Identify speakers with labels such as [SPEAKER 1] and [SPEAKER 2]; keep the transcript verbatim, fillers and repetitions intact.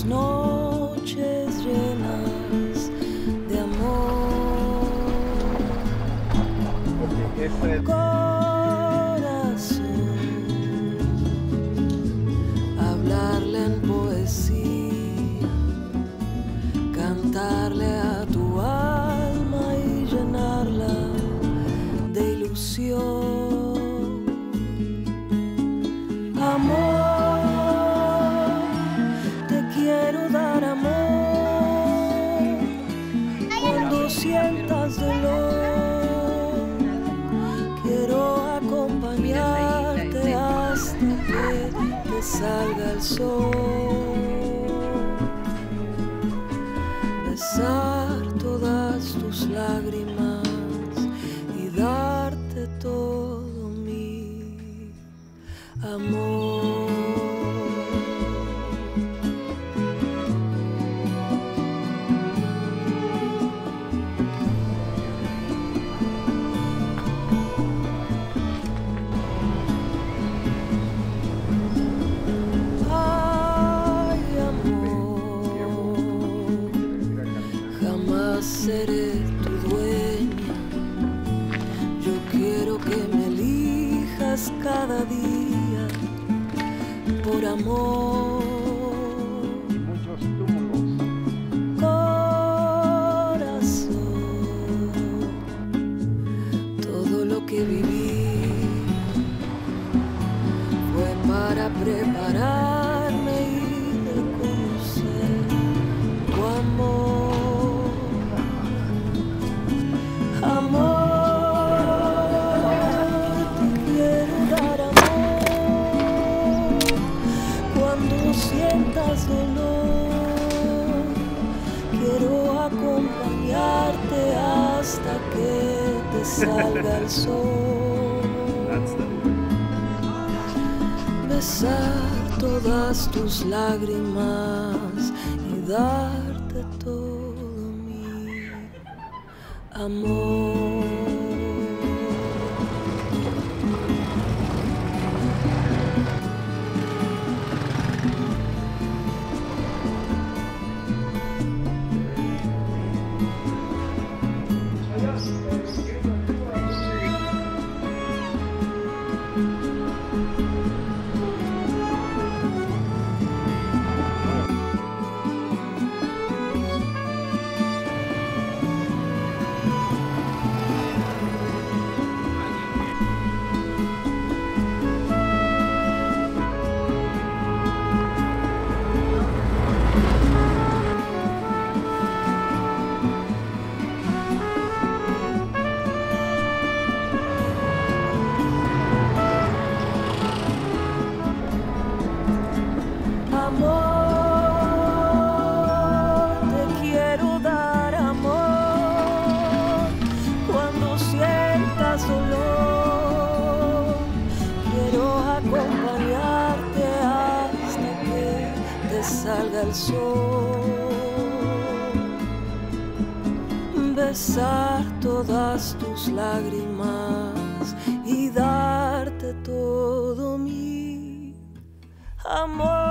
[SPEAKER 1] tus noches llenas de amor. Corazón, hablarle en poesía, cantarle a tu alma y llenarla de ilusión. Amor, te quiero dar amor cuando sientas dolor. Quiero acompañarte hasta que te salga el sol. Besar todas tus lágrimas y darte todo mi amor. Ay, amor, jamás seré tu dueña. Yo quiero que me elijas cada día por amor.
[SPEAKER 2] Muchos túmulos.
[SPEAKER 1] Corazón, todo lo que viví fue para prepararme y reconocer tu amor. Amor, te quiero dar amor cuando sientas dolor. Quiero acompañarte hasta que te salga el sol. Besar todas tus lágrimas y darte todo mi amor. Amor, te quiero dar amor cuando sientas dolor. Quiero acompañarte hasta que te salga el sol. Besar todas tus lágrimas y darte todo mi amor.